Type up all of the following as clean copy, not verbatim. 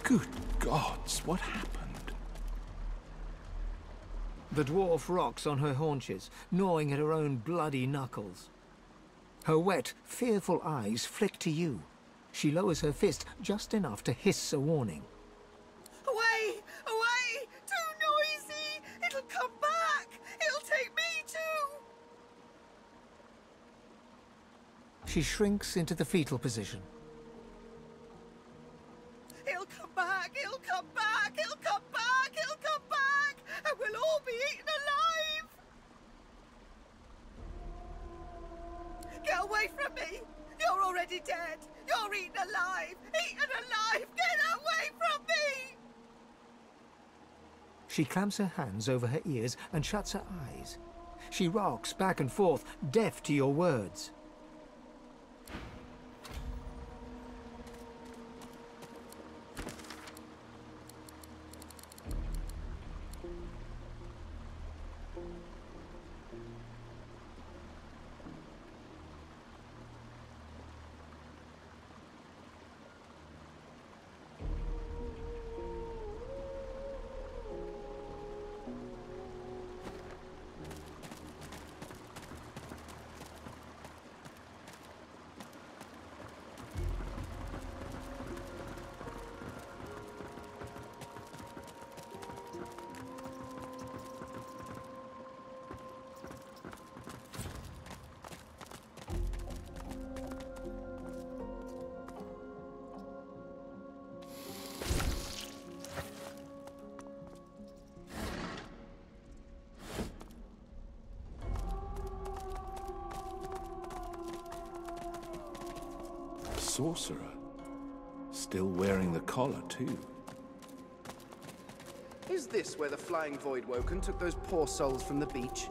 Good gods, what happened? The dwarf rocks on her haunches, gnawing at her own bloody knuckles. Her wet, fearful eyes flick to you. She lowers her fist just enough to hiss a warning. Away! Away! Too noisy! It'll come back! It'll take me too! She shrinks into the fetal position. It'll come back! It'll come back! It'll come back! It'll come back! And we'll all be eaten alive! Get away from me! You're already dead! You're eaten alive! Eaten alive! Get away from me! She clamps her hands over her ears and shuts her eyes. She rocks back and forth, deaf to your words. Sorcerer. Still wearing the collar, too. Is this where the Flying Voidwoken took those poor souls from the beach?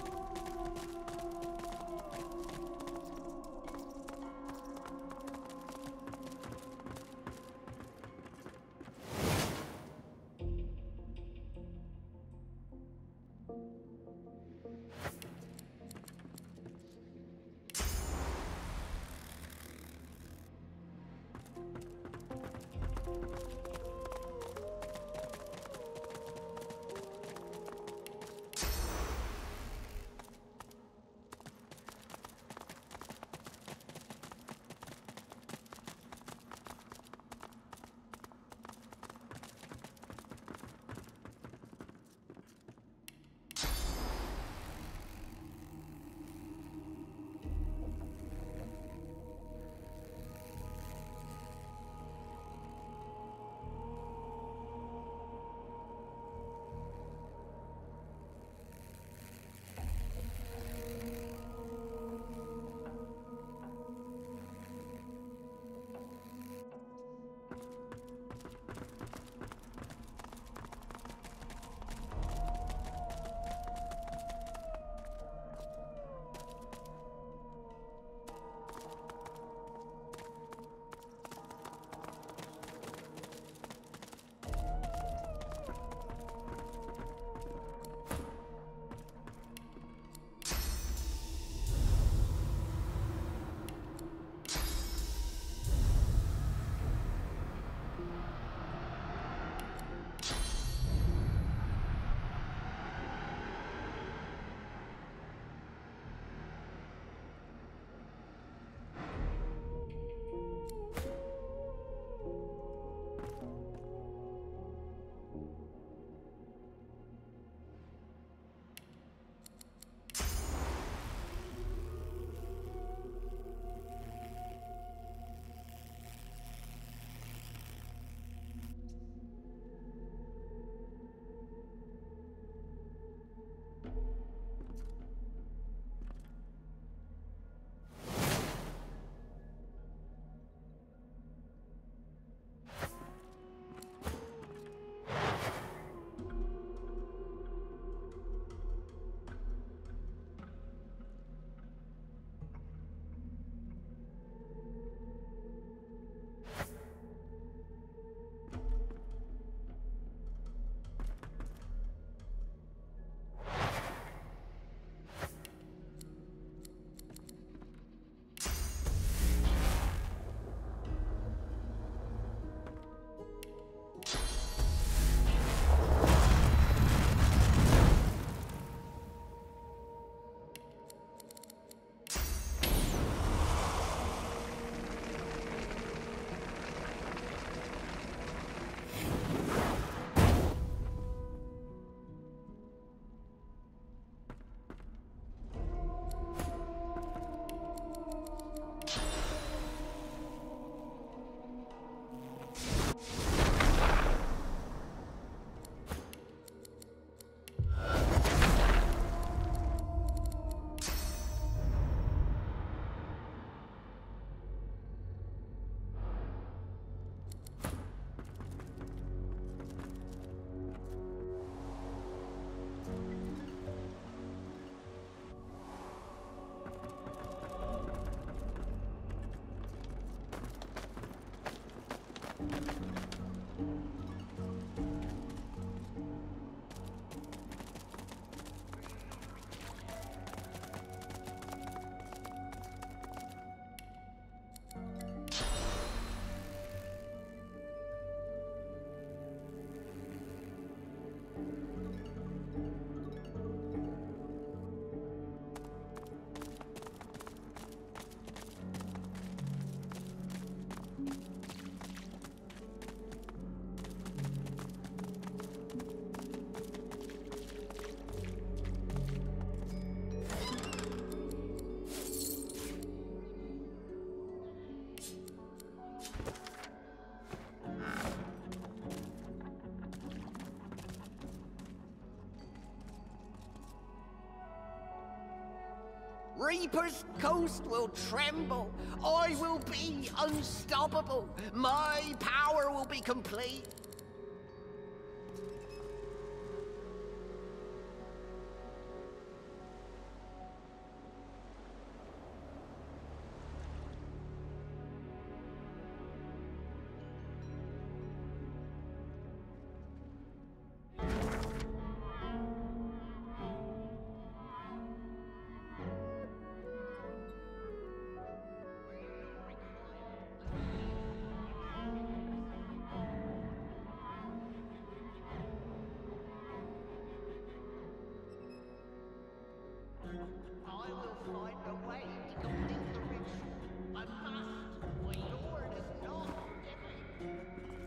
Reaper's coast will tremble. I will be unstoppable. My power will be complete. I will find a way to complete the ritual. I must. My lord is not forgiven.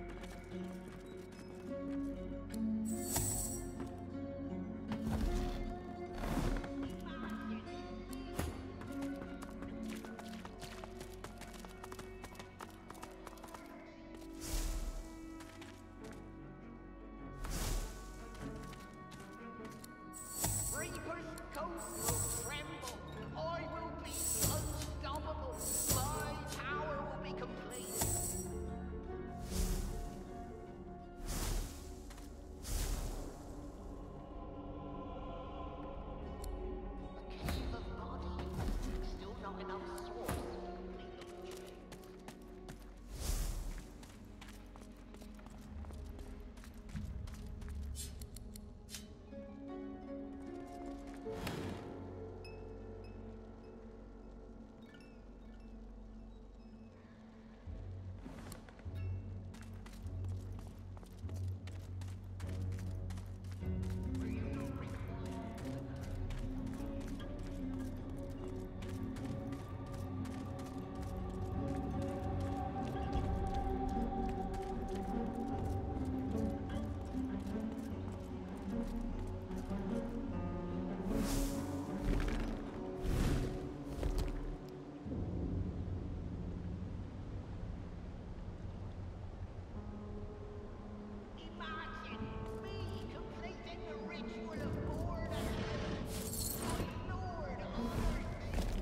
Reaper's coast will tremble. I will be unstoppable. My power will be complete. A cave of bodies. Still not enough source to complete the ritual. Imagine me completing the ritual of Lord of Heaven. My Lord honors me.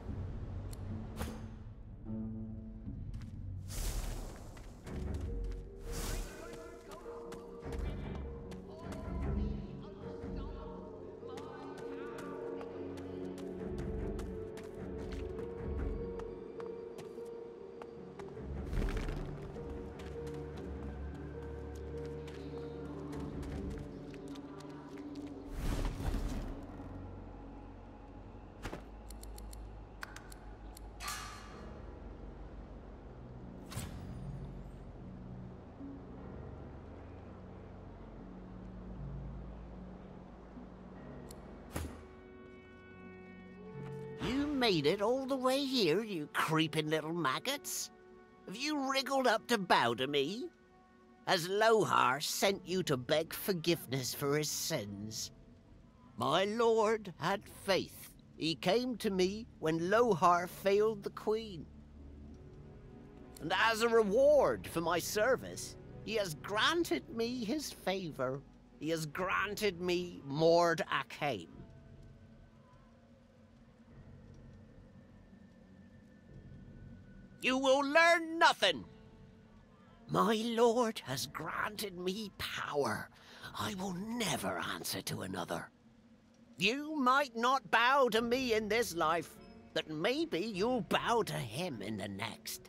You made it all the way here, you creeping little maggots? Have you wriggled up to bow to me? Has Lohar sent you to beg forgiveness for his sins? My lord had faith. He came to me when Lohar failed the queen. And as a reward for my service, he has granted me his favor. He has granted me Mord Akhaim. You will learn nothing. My lord has granted me power. I will never answer to another. You might not bow to me in this life, but maybe you'll bow to him in the next.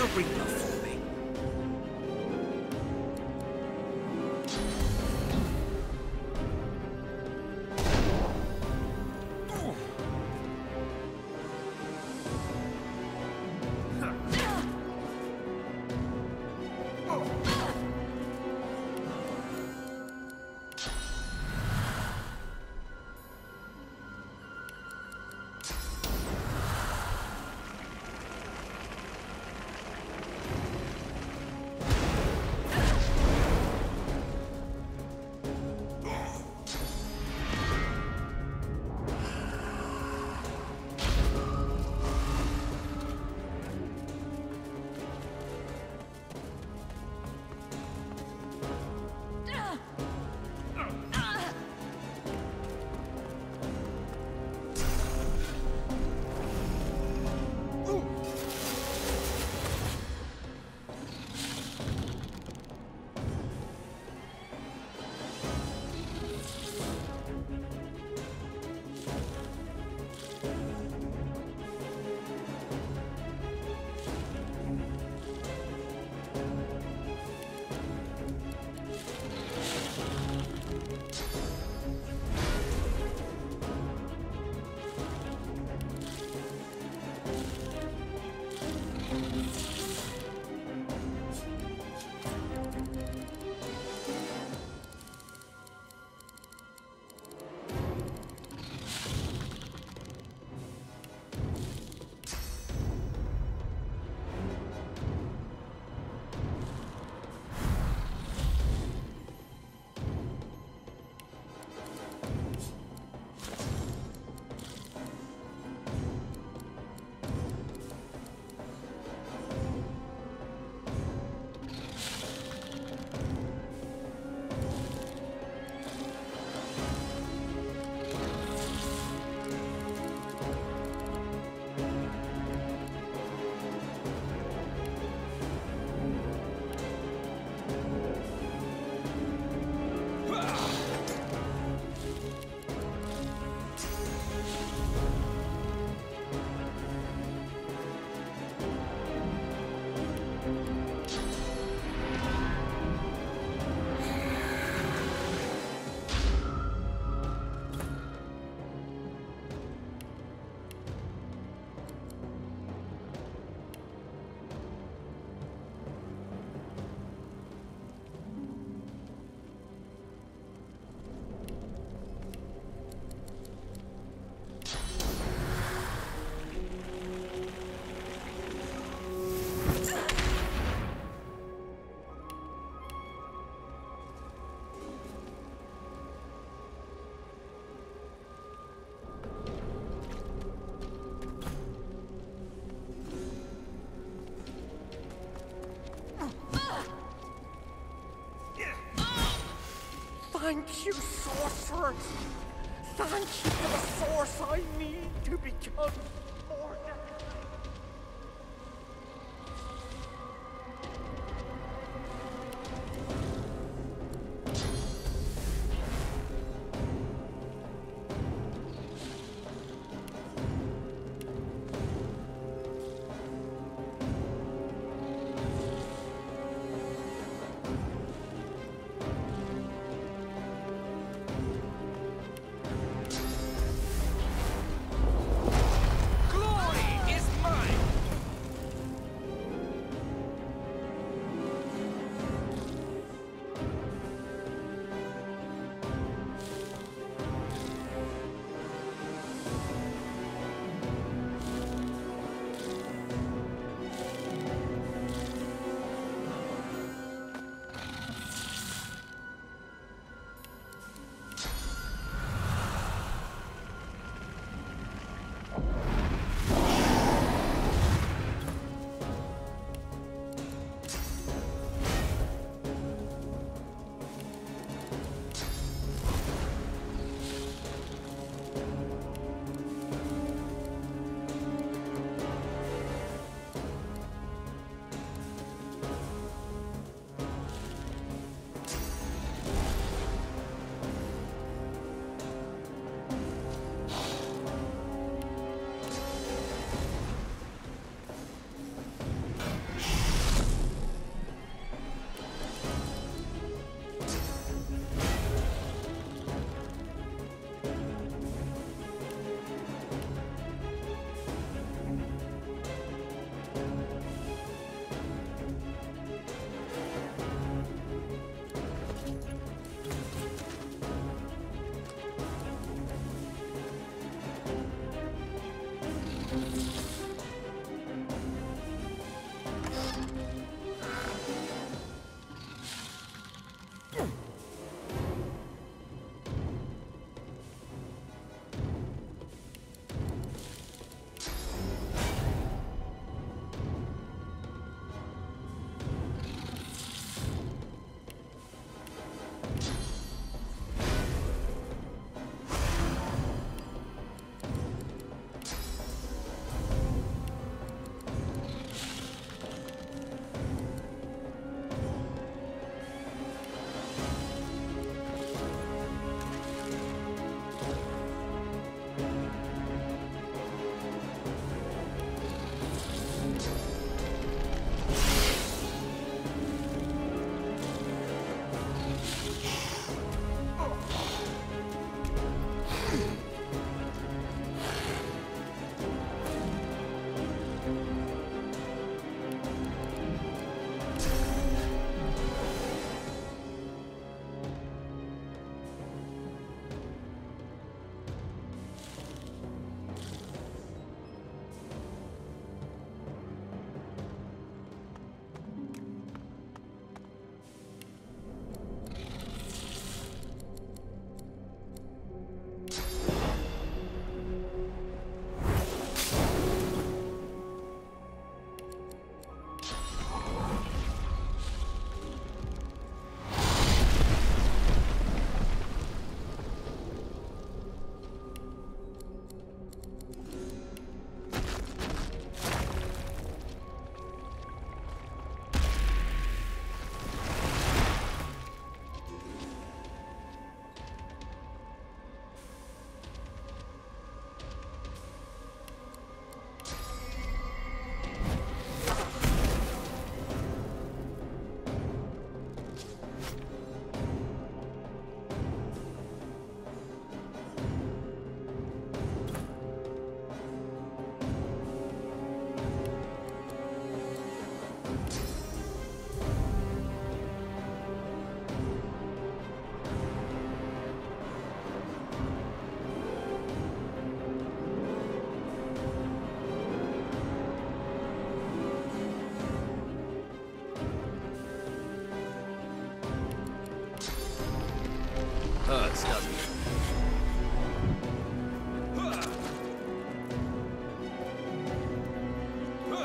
the Reaper for me. Thank you, sorcerers! Thank you for the source I need to become mortal!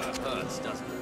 hurts, doesn't it?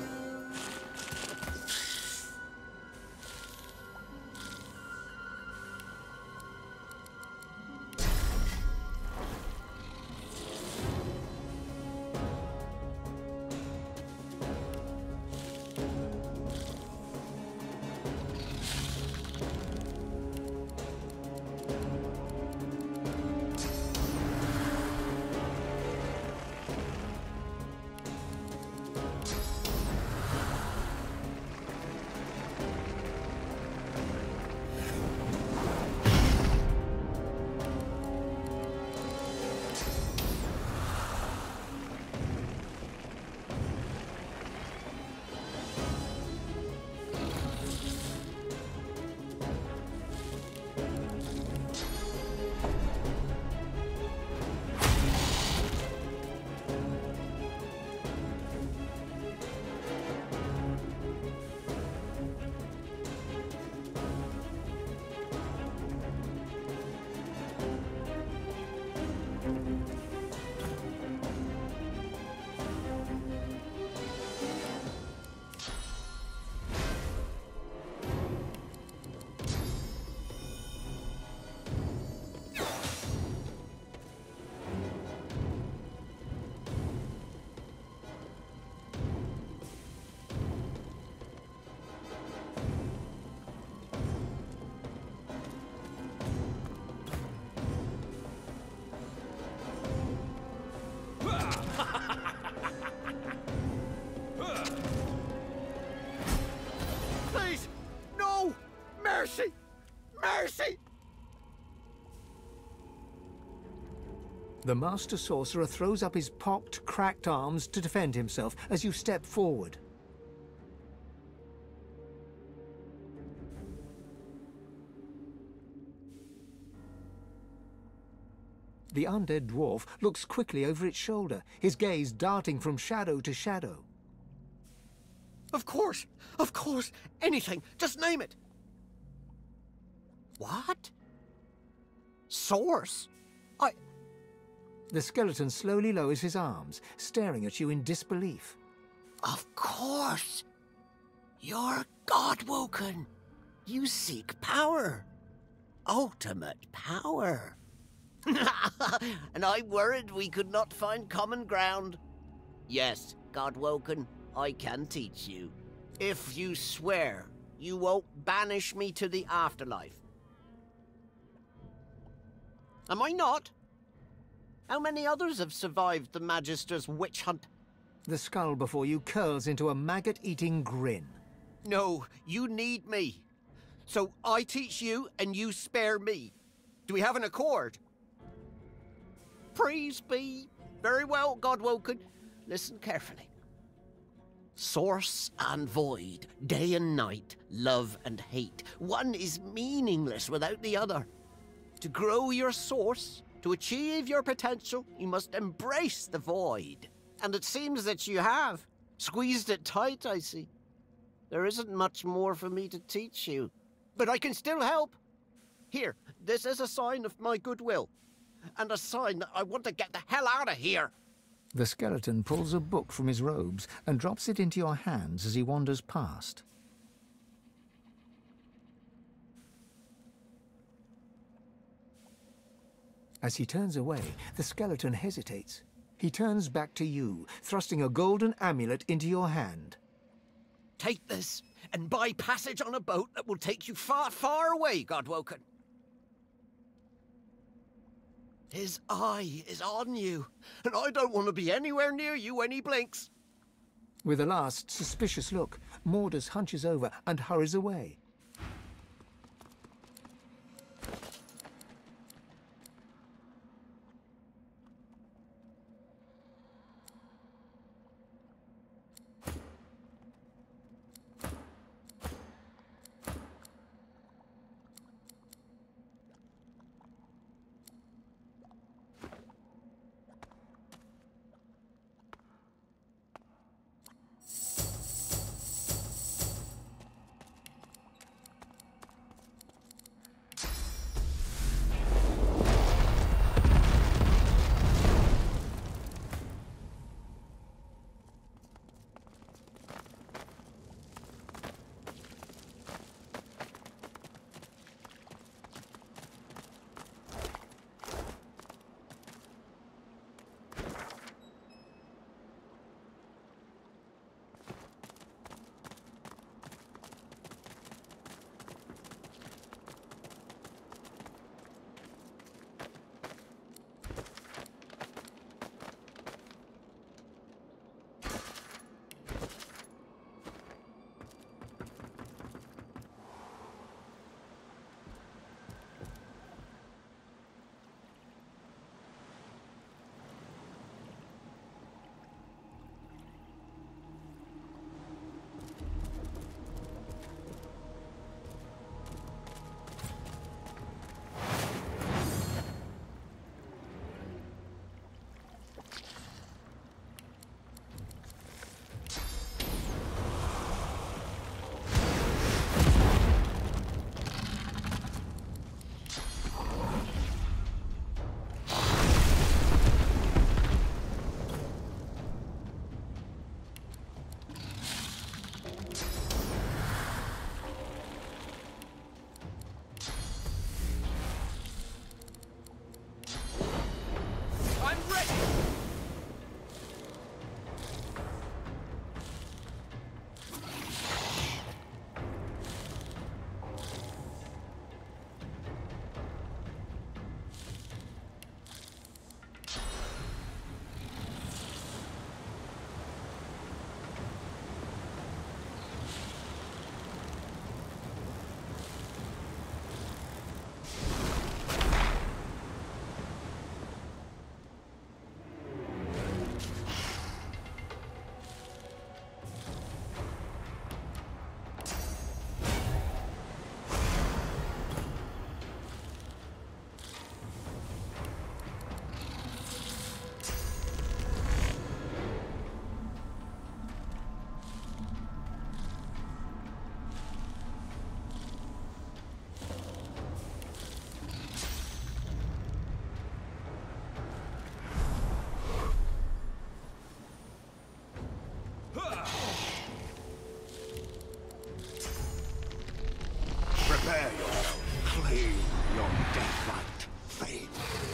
Please! No! Mercy! Mercy! The Master Sorcerer throws up his pocked, cracked arms to defend himself as you step forward. The undead dwarf looks quickly over its shoulder, his gaze darting from shadow to shadow. Of course! Of course! Anything! Just name it! What? Source? The skeleton slowly lowers his arms, staring at you in disbelief. Of course! You're Godwoken! You seek power! Ultimate power! And I worried we could not find common ground. Yes, Godwoken, I can teach you. If you swear you won't banish me to the afterlife. Am I not? How many others have survived the Magister's witch hunt? The skull before you curls into a maggot-eating grin. No, you need me. So I teach you and you spare me. Do we have an accord? Praise be. Very well, Godwoken. Listen carefully. Source and void, day and night, love and hate. One is meaningless without the other. To grow your source, to achieve your potential, you must embrace the void. And it seems that you have. Squeezed it tight, I see. There isn't much more for me to teach you. But I can still help. Here, this is a sign of my goodwill. And a sign that I want to get the hell out of here. The skeleton pulls a book from his robes and drops it into your hands as he wanders past. As he turns away, the skeleton hesitates. He turns back to you, thrusting a golden amulet into your hand. Take this and buy passage on a boat that will take you far, far away, Godwoken. His eye is on you, and I don't want to be anywhere near you when he blinks. With a last suspicious look, Mordus hunches over and hurries away. Deathlight, fade.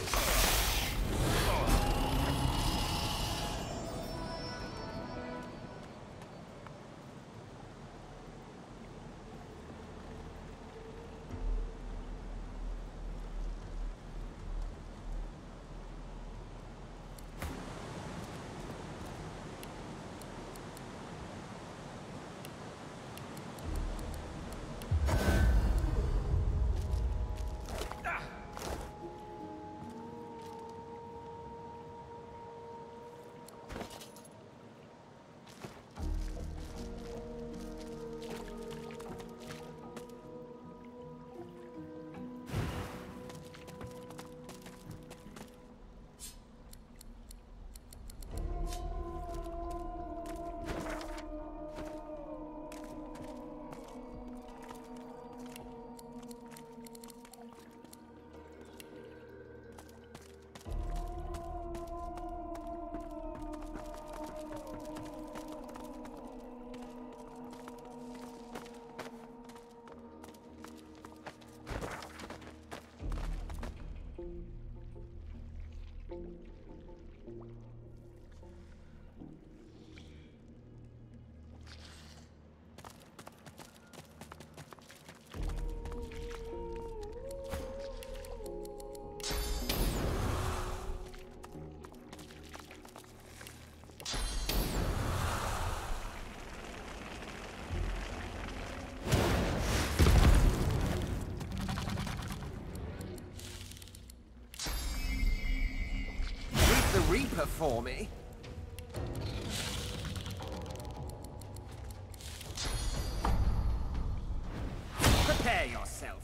The Reaper for me. Prepare yourself.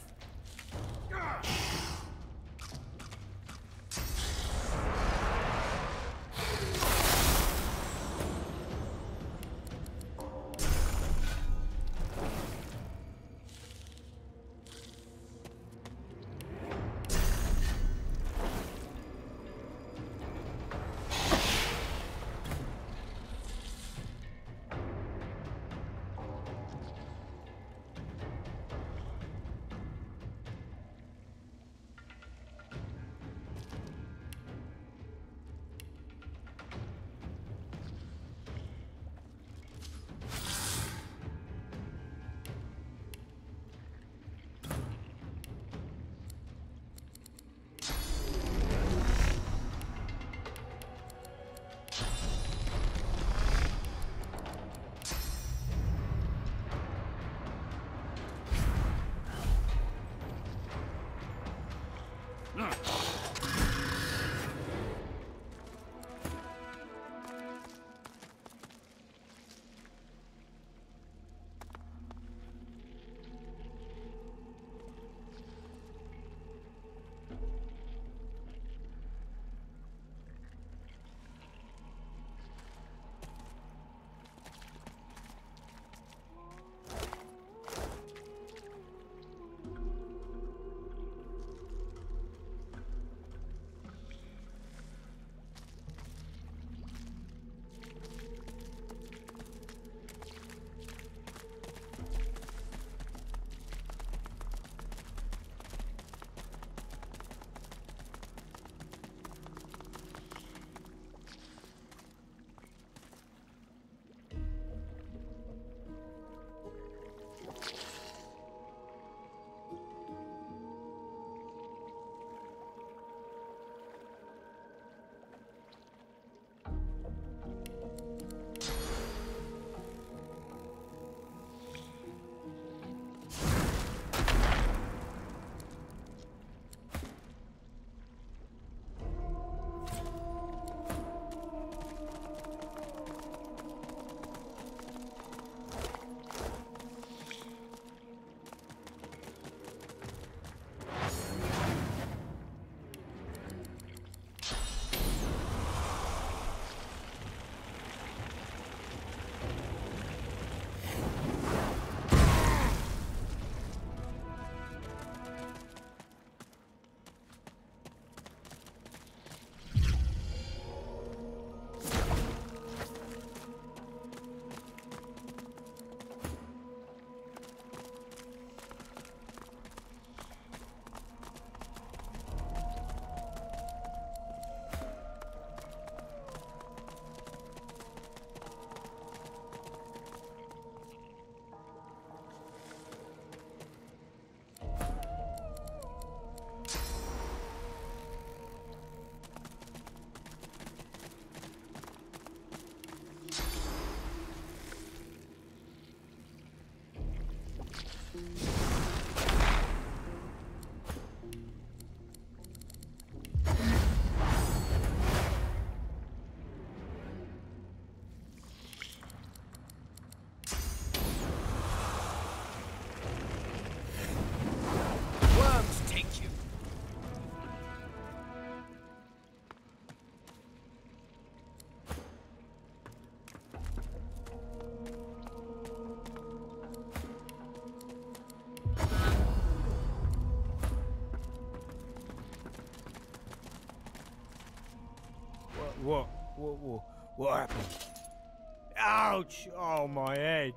What happened? Ouch! Oh, my head.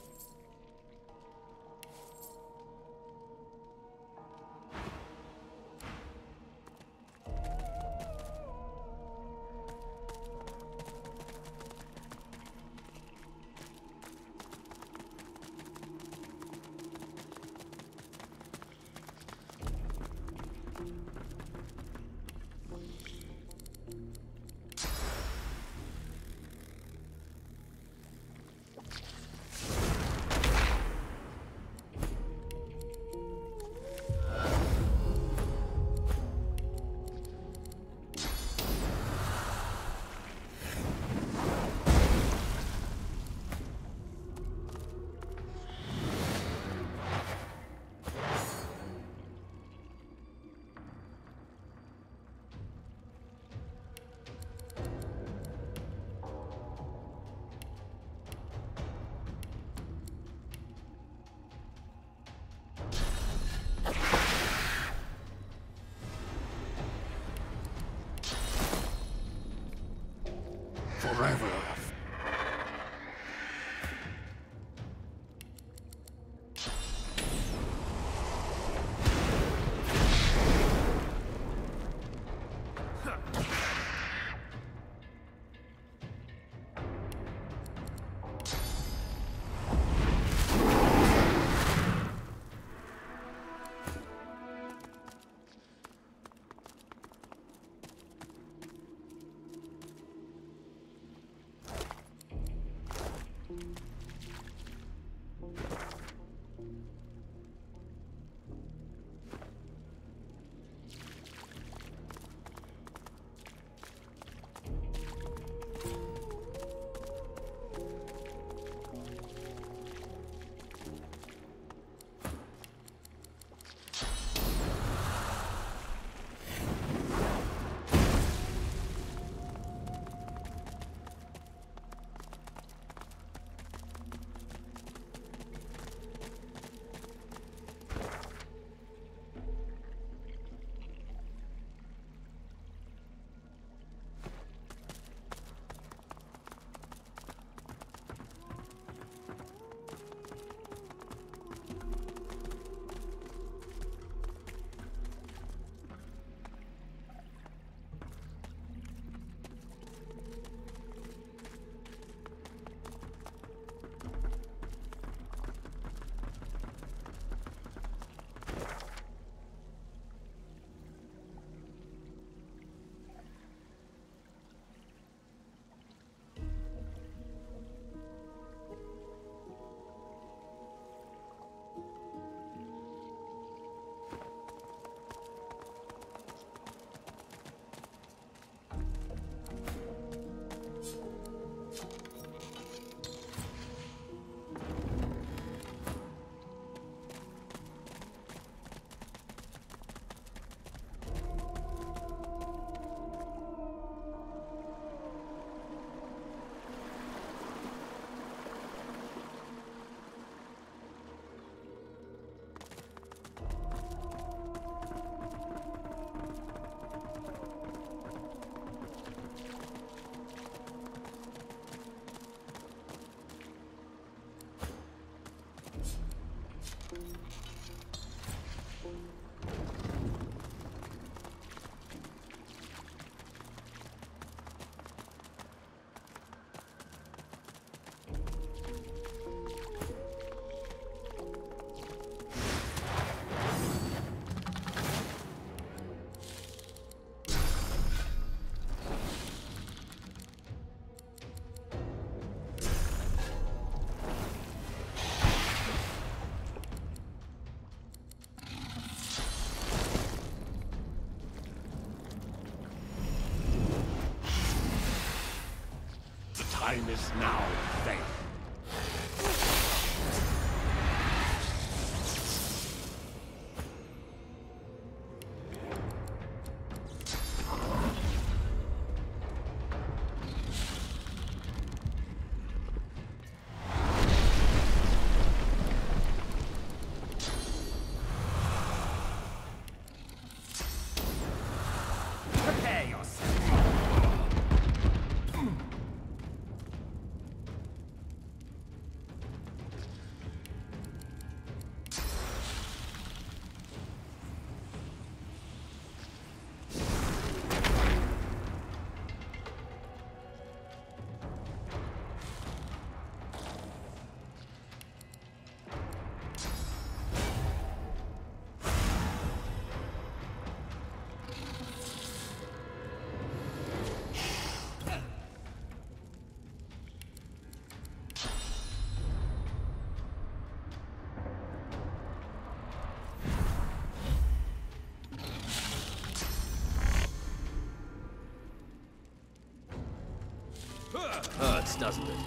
Forever. Time is now, then. Prepare yourself. sense, doesn't it?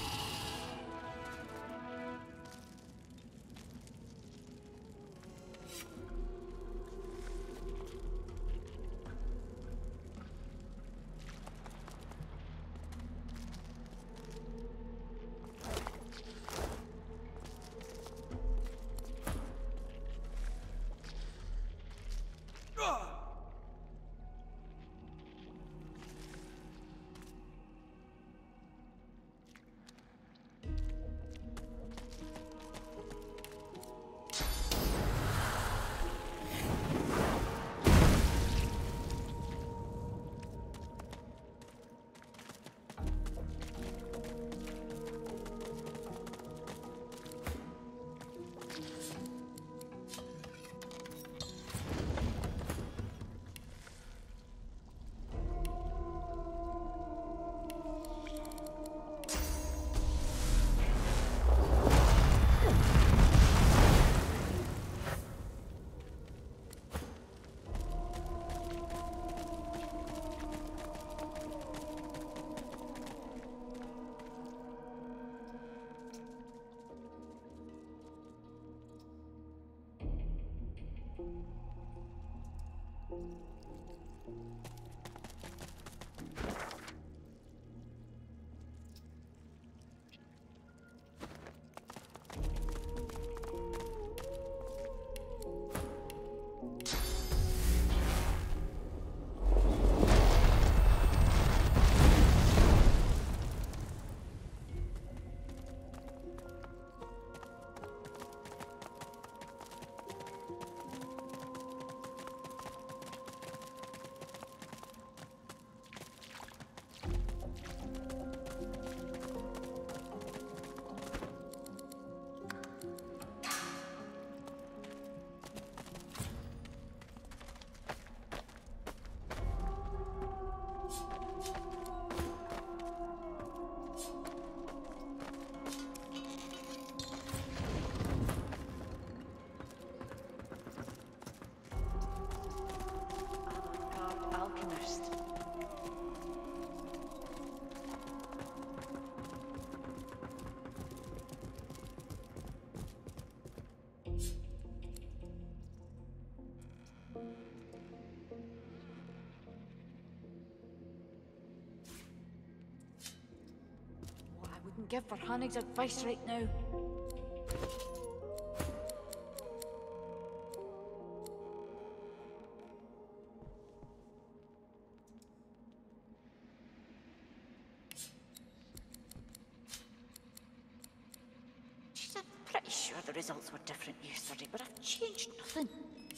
Wouldn't give for Hannig's advice right now. Jeez, I'm pretty sure the results were different yesterday, but I've changed nothing.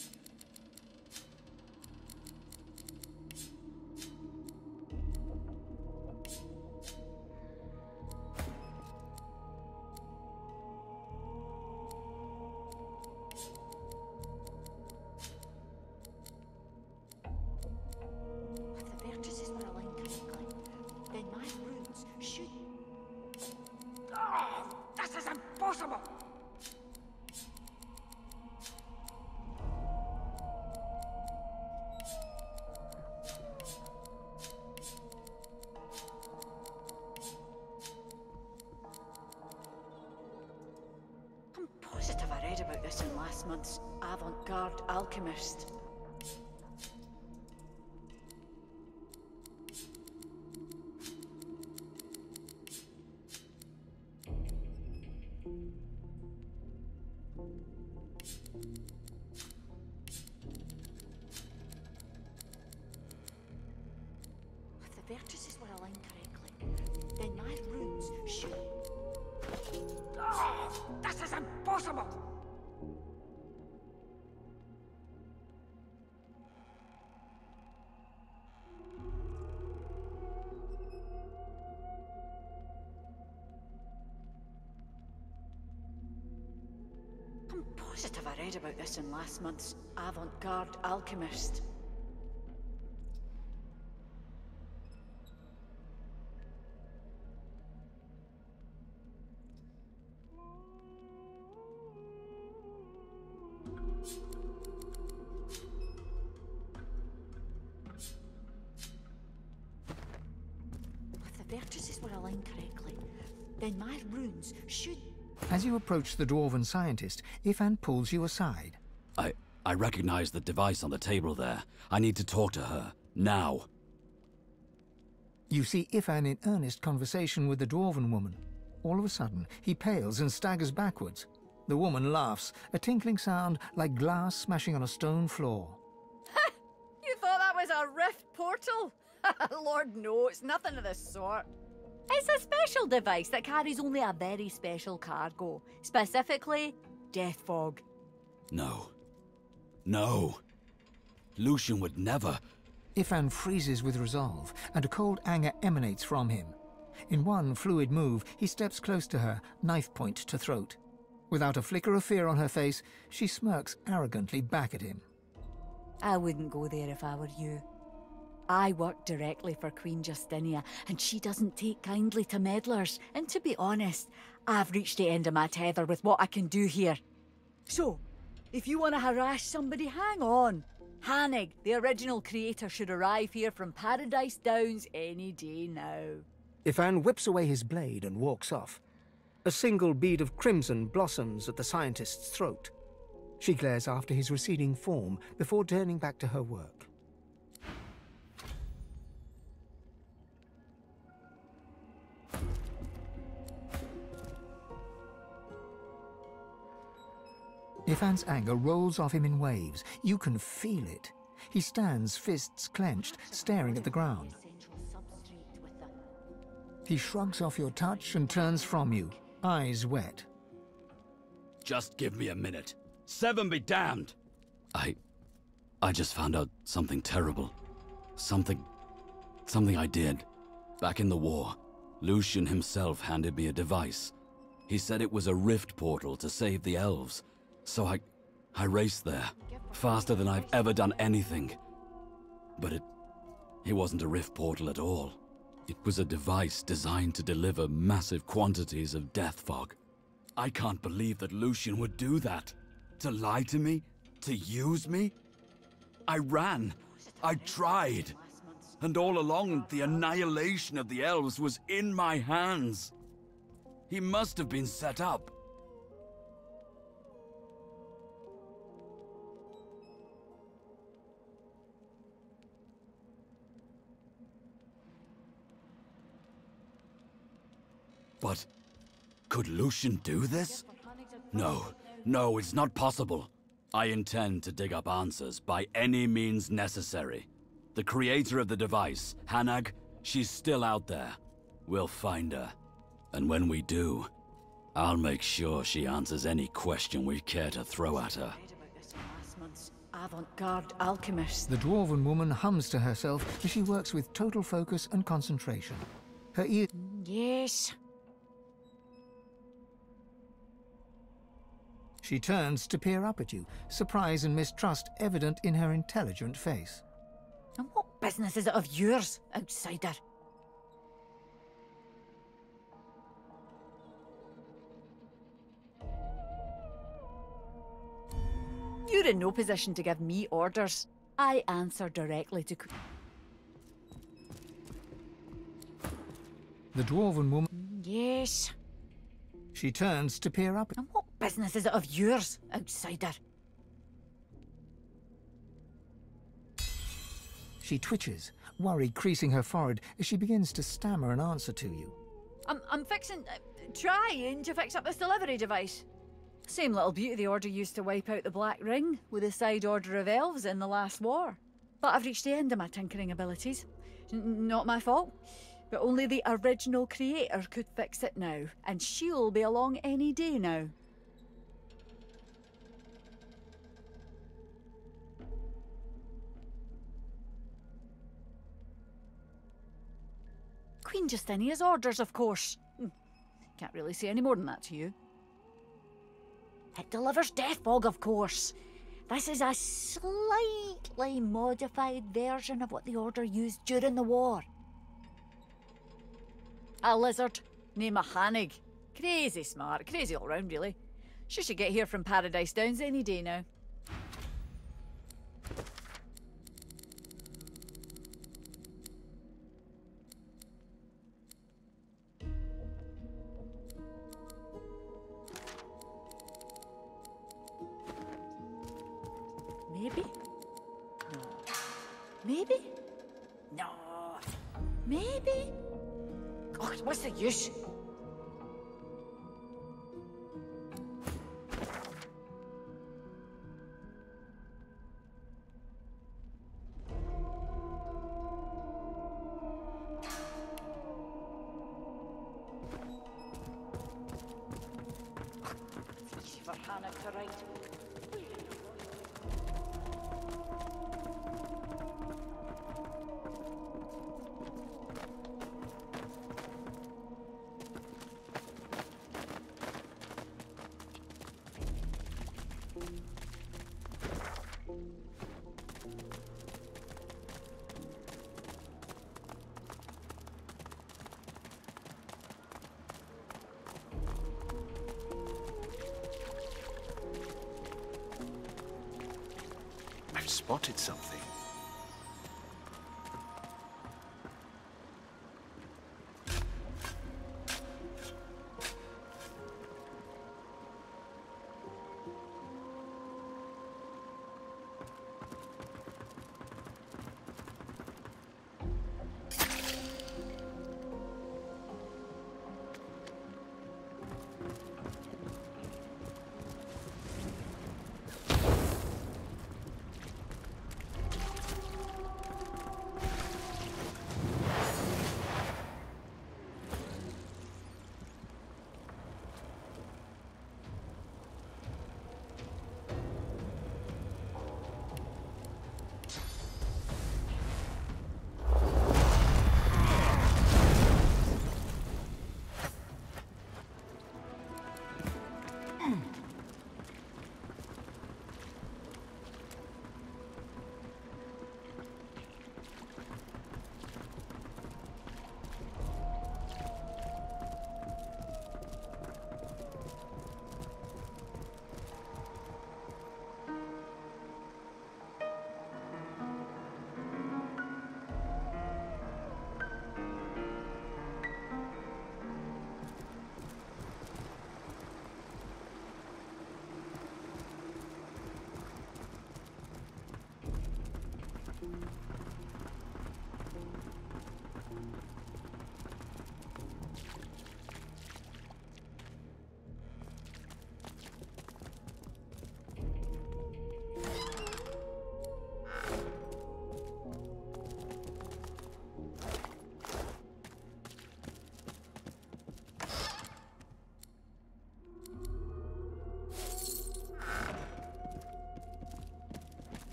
About this in last month's Avant-Garde Alchemist. If the vertices were aligned correctly, then my runes should... Oh, this is impossible! I'm positive I read about this in last month's Avant-Garde Alchemist. does this word align correctly? Then my runes should... As you approach the dwarven scientist, Ifan pulls you aside. I recognize the device on the table there. I need to talk to her. Now. You see Ifan in earnest conversation with the dwarven woman. All of a sudden, he pales and staggers backwards. The woman laughs, a tinkling sound like glass smashing on a stone floor. You thought that was a rift portal? Lord, no, it's nothing of the sort. It's a special device that carries only a very special cargo. Specifically, death fog. No. No. Lucian would never... Ifan freezes with resolve, and a cold anger emanates from him. In one fluid move, he steps close to her, knife point to throat. Without a flicker of fear on her face, she smirks arrogantly back at him. I wouldn't go there if I were you. I work directly for Queen Justinia, and she doesn't take kindly to meddlers. And to be honest, I've reached the end of my tether with what I can do here. So, if you want to harass somebody, hang on. Hanig, the original creator, should arrive here from Paradise Downs any day now. Ifan whips away his blade and walks off. A single bead of crimson blossoms at the scientist's throat. She glares after his receding form before turning back to her work. Ifan's anger rolls off him in waves. You can feel it. He stands, fists clenched, staring at the ground. He shrugs off your touch and turns from you, eyes wet. Just give me a minute. Seven be damned! I just found out something terrible. Something I did. Back in the war, Lucian himself handed me a device. He said it was a rift portal to save the elves. So I raced there, faster than I've ever done anything. But it wasn't a rift portal at all. It was a device designed to deliver massive quantities of death fog. I can't believe that Lucian would do that. To lie to me? To use me? I ran. I tried. And all along, the annihilation of the elves was in my hands. He must have been set up. But could Lucian do this? No, it's not possible. I intend to dig up answers by any means necessary. The creator of the device, Hanag, she's still out there. We'll find her. And when we do, I'll make sure she answers any question we care to throw at her. Avant-garde alchemist. The dwarven woman hums to herself as she works with total focus and concentration. Her ears... Yes. She turns to peer up at you, surprise and mistrust evident in her intelligent face. And what business is it of yours, outsider? You're in no position to give me orders. I answer directly to... The dwarven woman... Yes. She turns to peer up... And what business is it of yours, outsider? She twitches, worry creasing her forehead as she begins to stammer an answer to you. I'm fixing... trying to fix up this delivery device. Same little beauty the Order used to wipe out the Black Ring with the Side Order of Elves in the last war. But I've reached the end of my tinkering abilities. Not my fault. But only the original creator could fix it now, and she'll be along any day now. Queen Justinia's orders, of course. Can't really say any more than that to you. It delivers death fog, of course. This is a slightly modified version of what the Order used during the war. A lizard, name a Hanig. Crazy smart, crazy all round, really. She should get here from Paradise Downs any day now. Maybe? No. Maybe? No. Maybe? Oh, what's the use? Easy for Hannah to write. I've spotted something.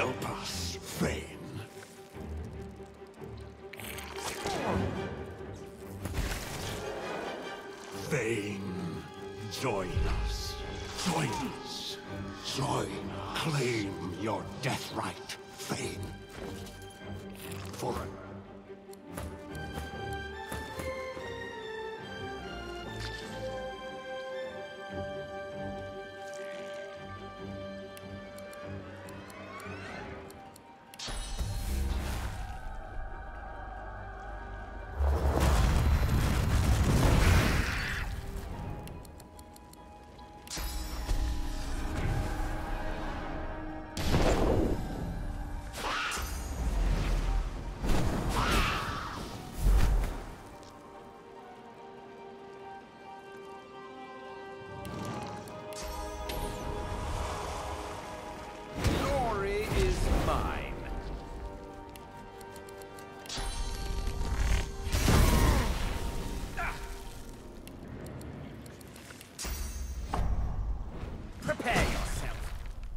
Help us, Thane. Thane, join us. Join us. Join. Claim your death right, Thane. For Glory is mine. Prepare yourself.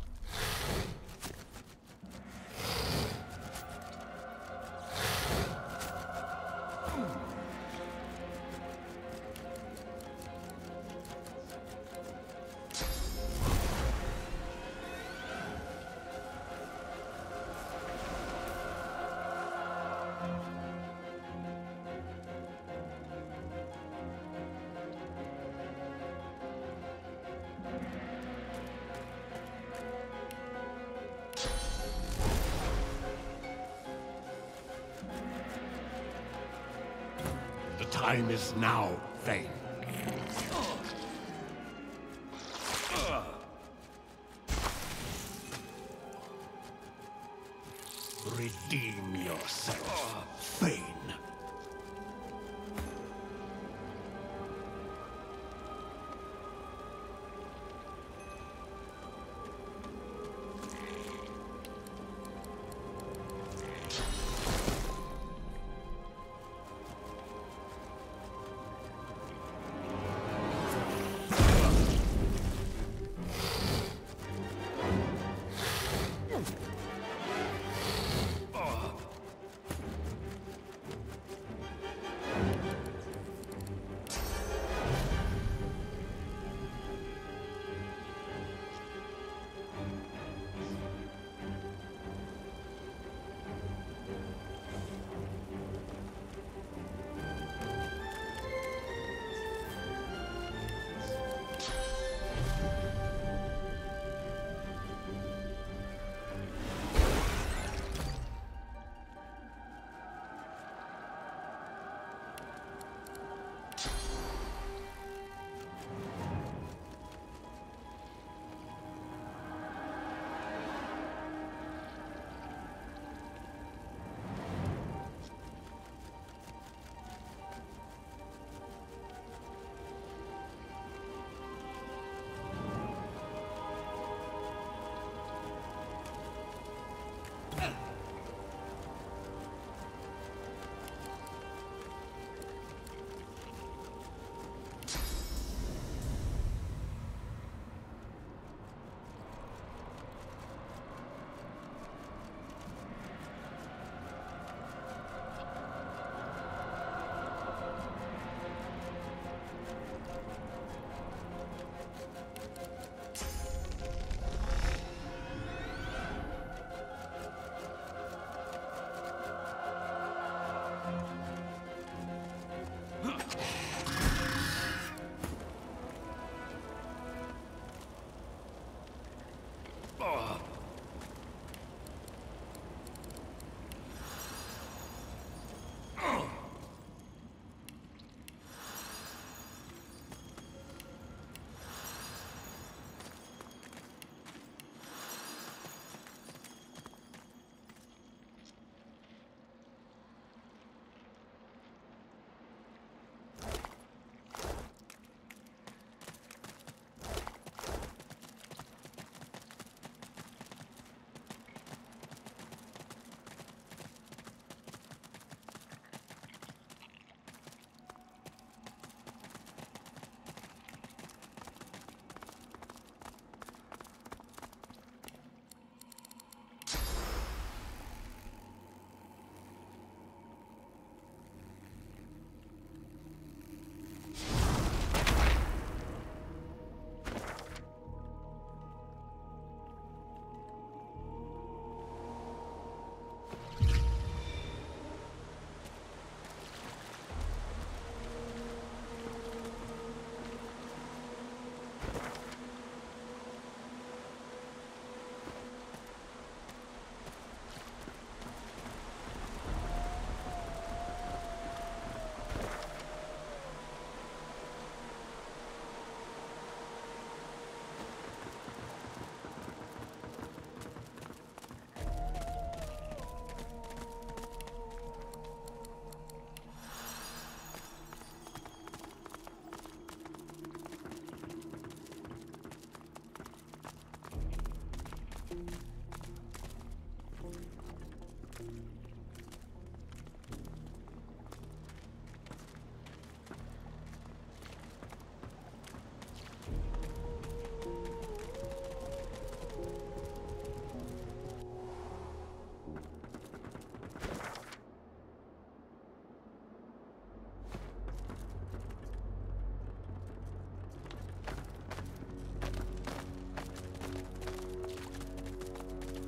the time is now, Thane. Redeem yourself, Thane.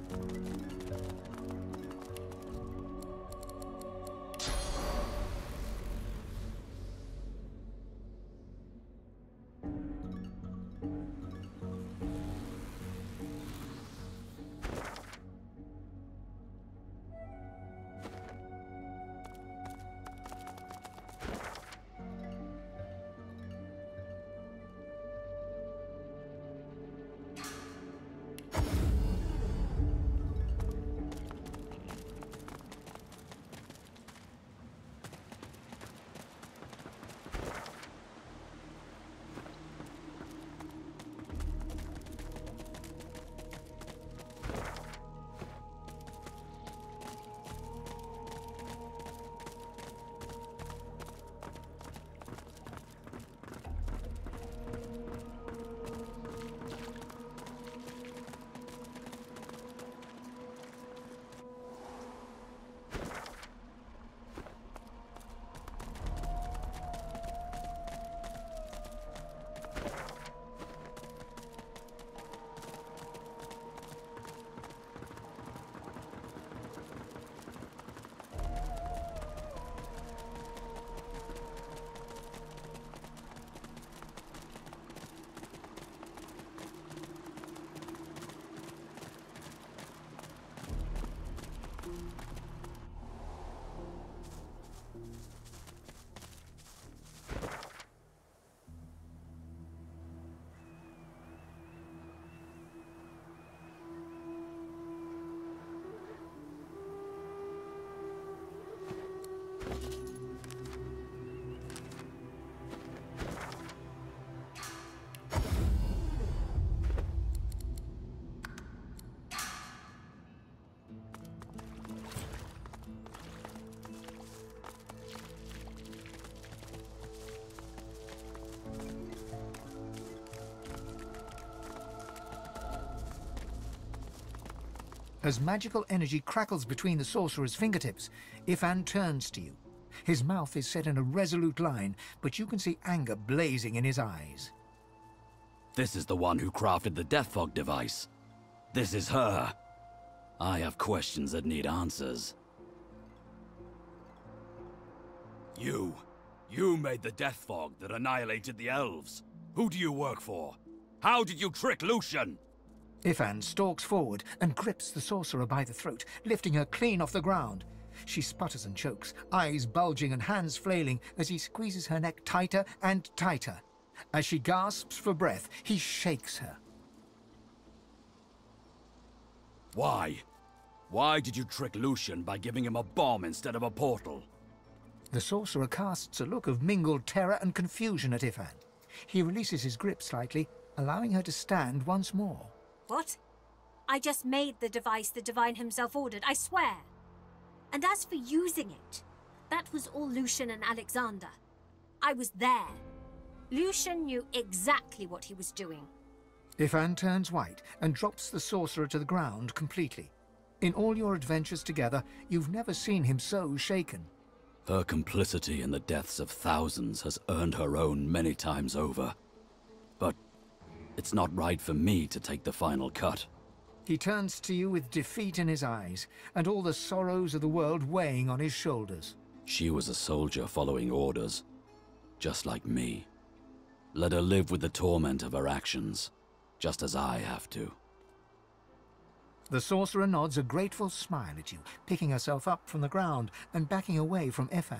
As magical energy crackles between the sorcerer's fingertips, Ifan turns to you. His mouth is set in a resolute line, but you can see anger blazing in his eyes. This is the one who crafted the Death Fog device. This is her. I have questions that need answers. You made the Death Fog that annihilated the elves. Who do you work for? How did you trick Lucian? Ifan stalks forward and grips the sorcerer by the throat, lifting her clean off the ground. She sputters and chokes, eyes bulging and hands flailing as he squeezes her neck tighter and tighter. As she gasps for breath, he shakes her. Why? Why did you trick Lucian by giving him a bomb instead of a portal? The sorcerer casts a look of mingled terror and confusion at Ifan. He releases his grip slightly, allowing her to stand once more. What? I just made the device the Divine himself ordered, I swear. And as for using it, that was all Lucian and Alexander. I was there. Lucian knew exactly what he was doing. Ifan turns white and drops the sorcerer to the ground completely. In all your adventures together, you've never seen him so shaken. Her complicity in the deaths of thousands has earned her own many times over. But it's not right for me to take the final cut. He turns to you with defeat in his eyes, and all the sorrows of the world weighing on his shoulders. She was a soldier following orders, just like me. Let her live with the torment of her actions, just as I have to. The sorcerer nods a grateful smile at you, picking herself up from the ground and backing away from Ifan.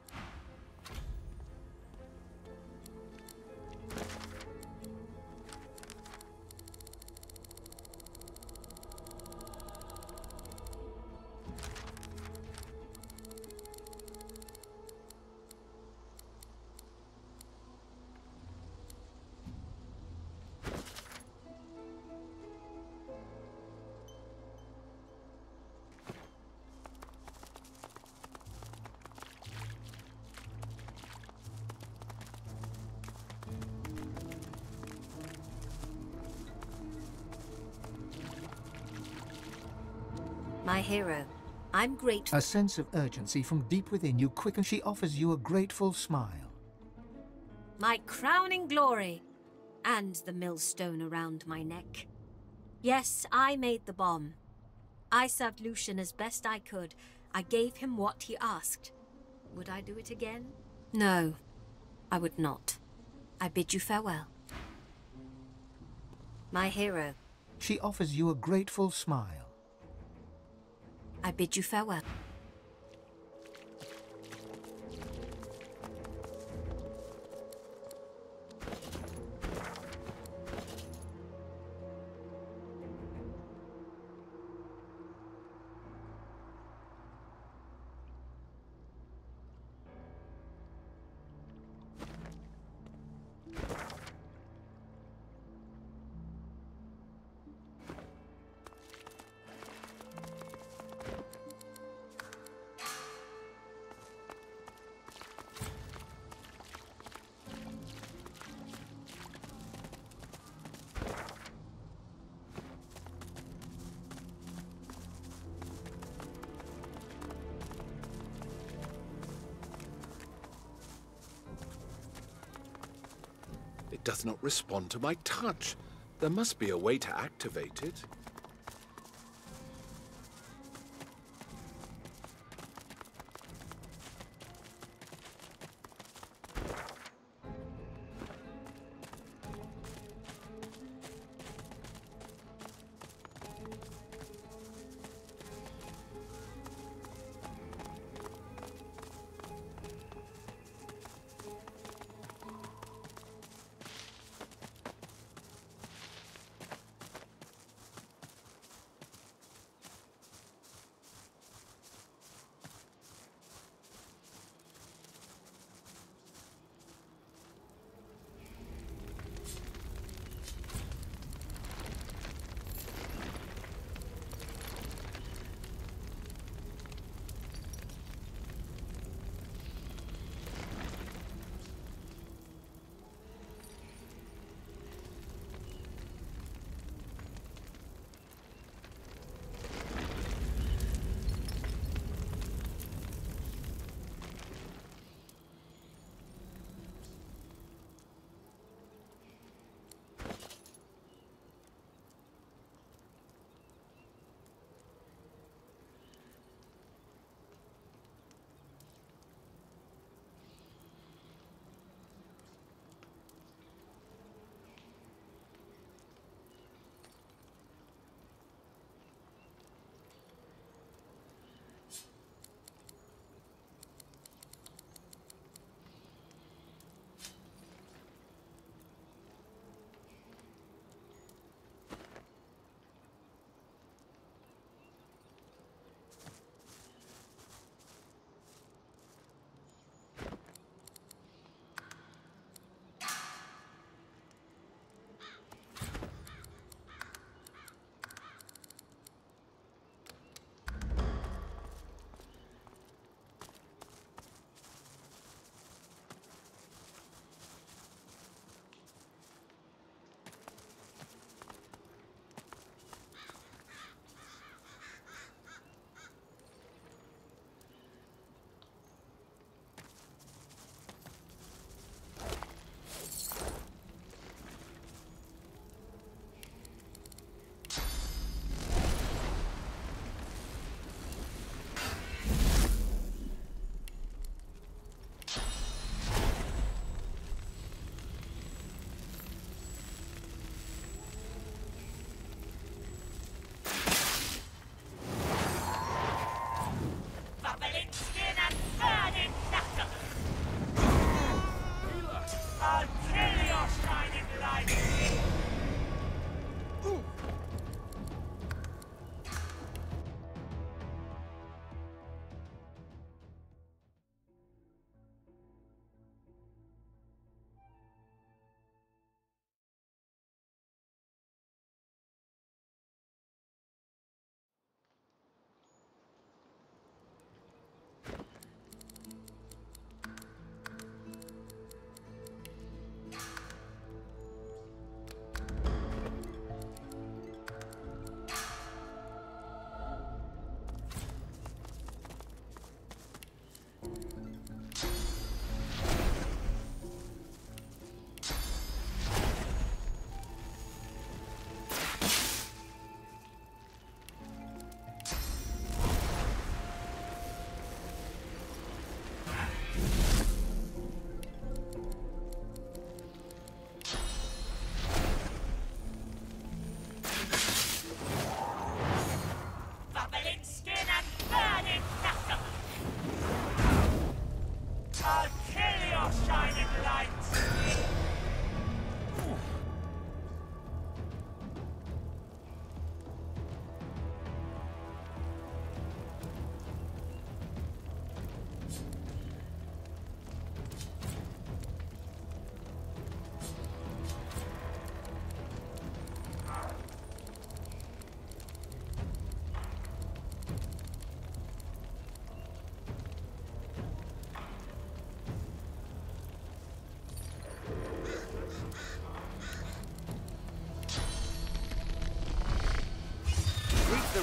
My hero, I'm grateful. A sense of urgency from deep within you quickens. She offers you a grateful smile. My crowning glory, and the millstone around my neck. Yes, I made the bomb. I served Lucian as best I could. I gave him what he asked. Would I do it again? No, I would not. I bid you farewell. My hero. She offers you a grateful smile. I bid you farewell. It does not respond to my touch. There must be a way to activate it.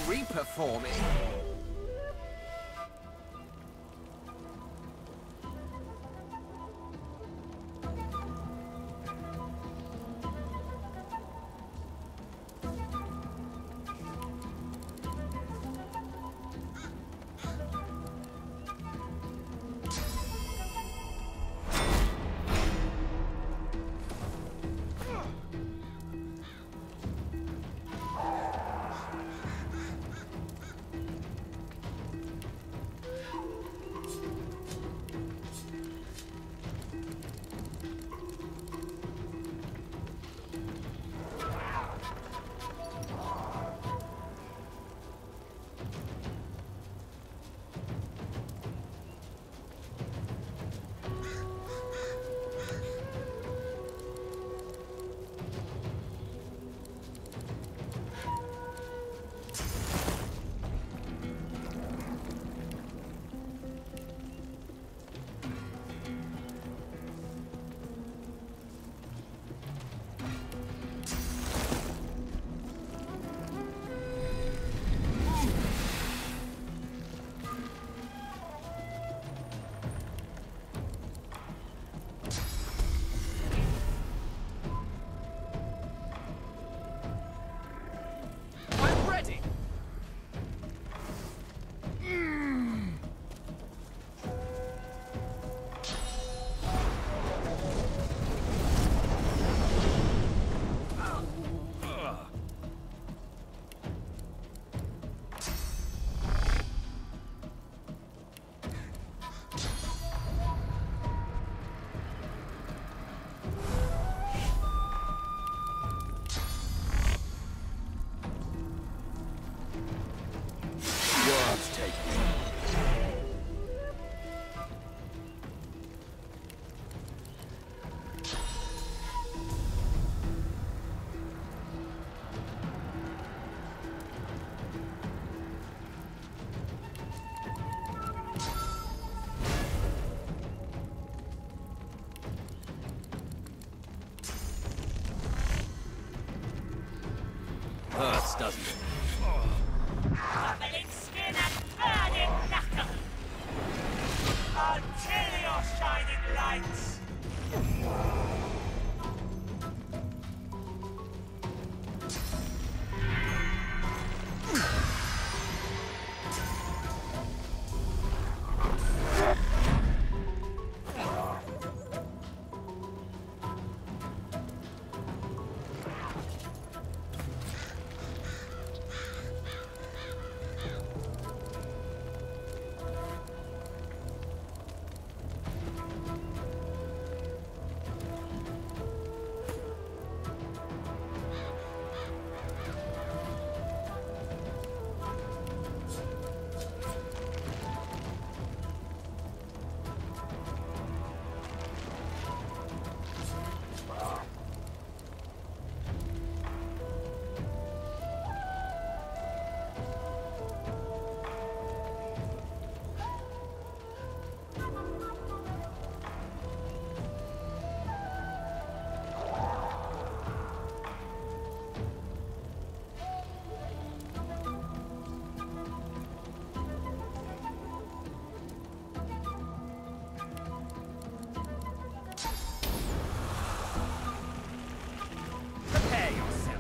Reaper for me. Hurts, doesn't it? Bubbling skin and burning knuckle! Until your shining lights! Prepare yourself.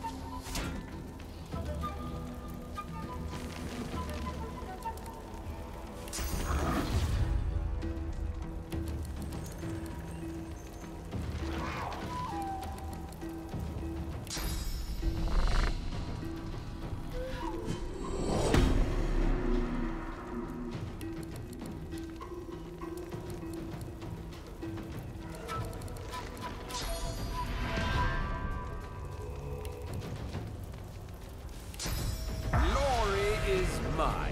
Glory is mine.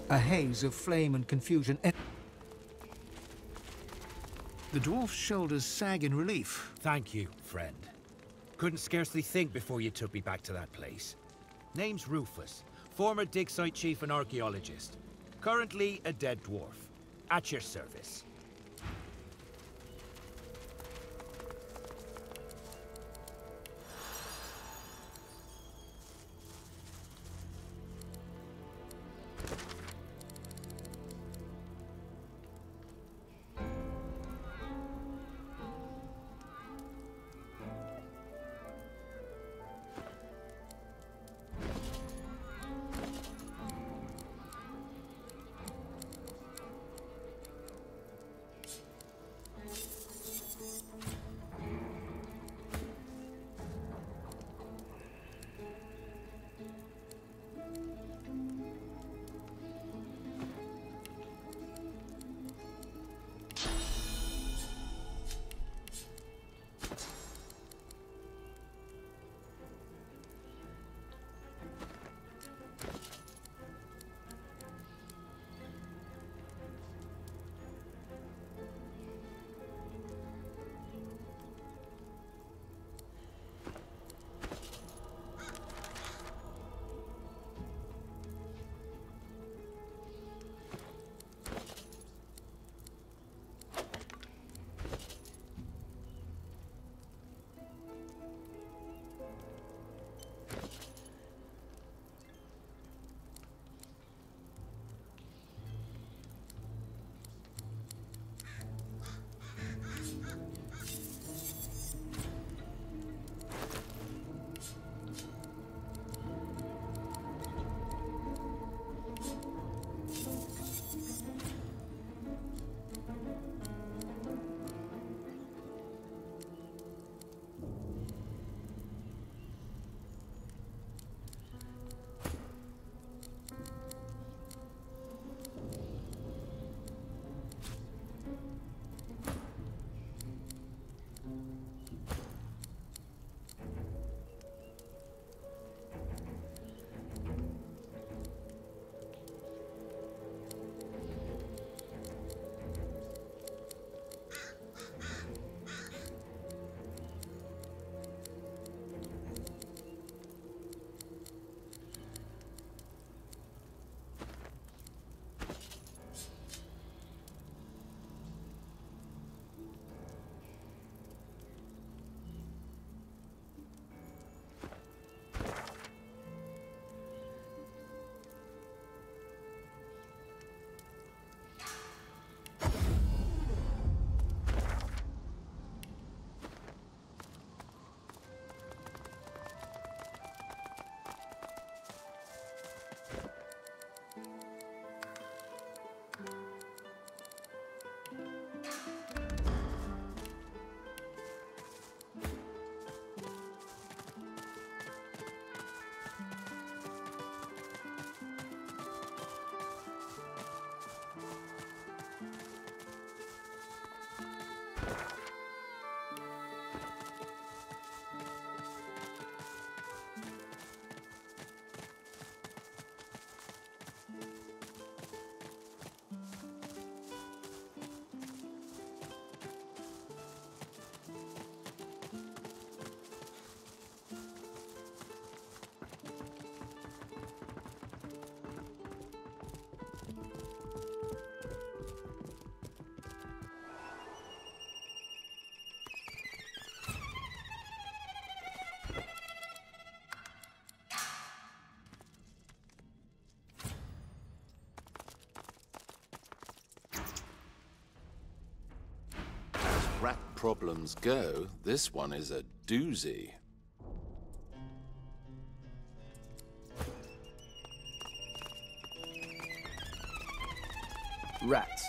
A haze of flame and confusion. The dwarf's shoulders sag in relief. Thank you, friend. Couldn't scarcely think before you took me back to that place. Name's Rufus, former dig site chief and archaeologist. Currently a dead dwarf. At your service. Rat problems go, this one is a doozy. Rats.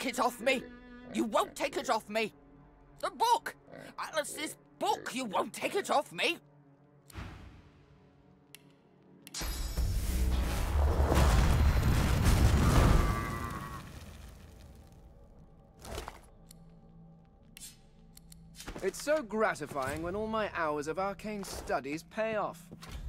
take it off me! You won't take it off me! The book! Atlas, this book! You won't take it off me! It's so gratifying when all my hours of arcane studies pay off.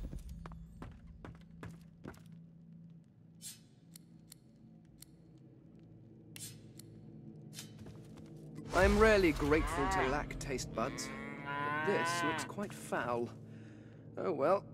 I'm rarely grateful to lack taste buds, but this looks quite foul. Oh well.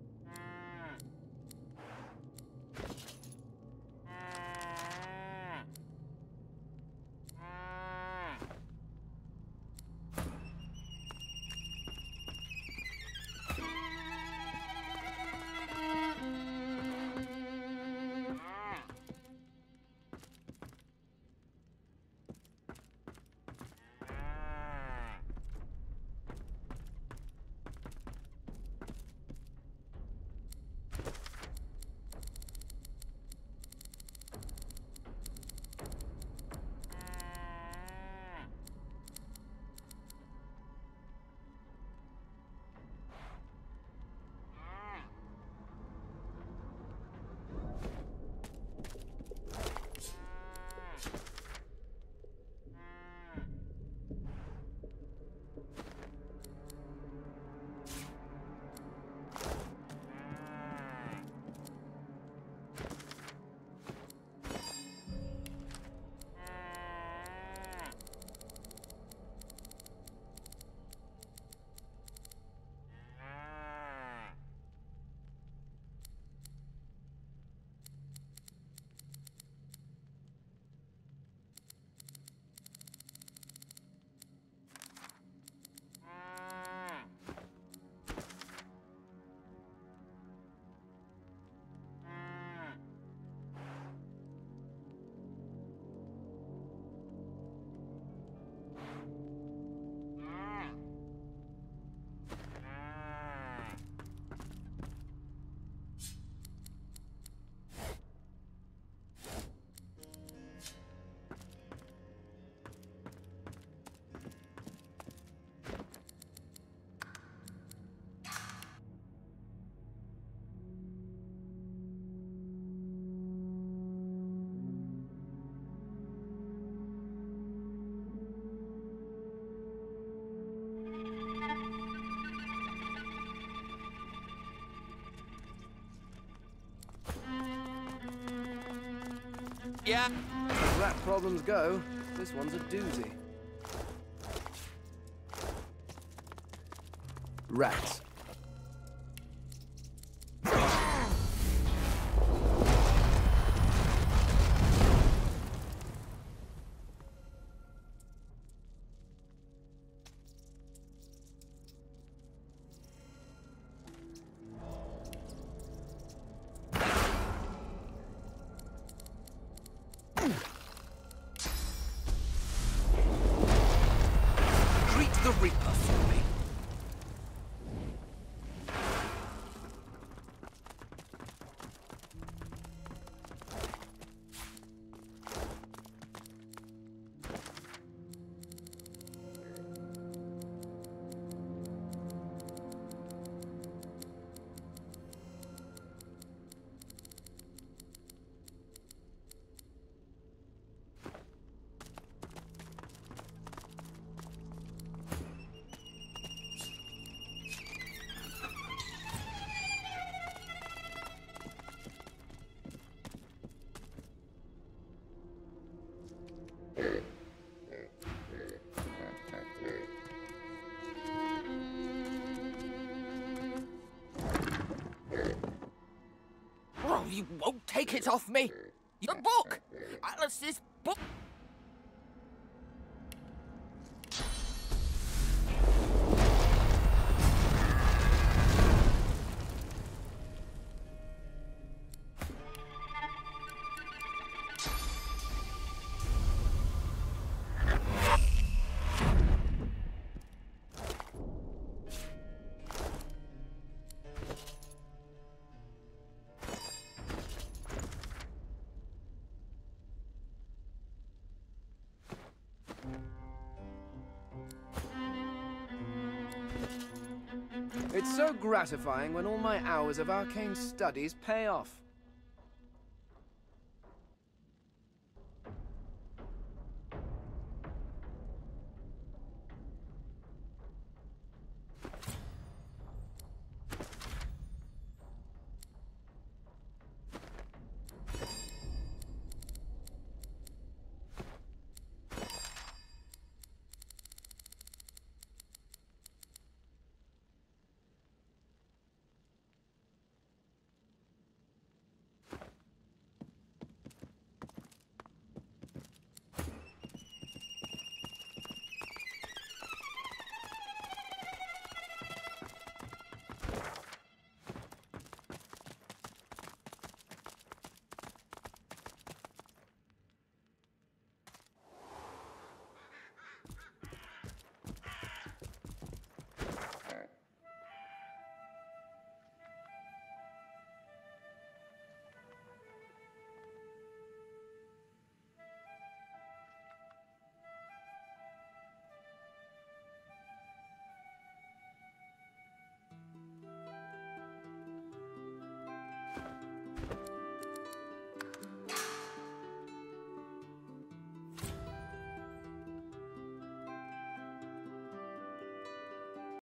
Yeah. As rat problems go, this one's a doozy. Rats. Greet the Reaper for me. Oh, you won't take it off me! The book! Atlas, this book! so gratifying when all my hours of arcane studies pay off.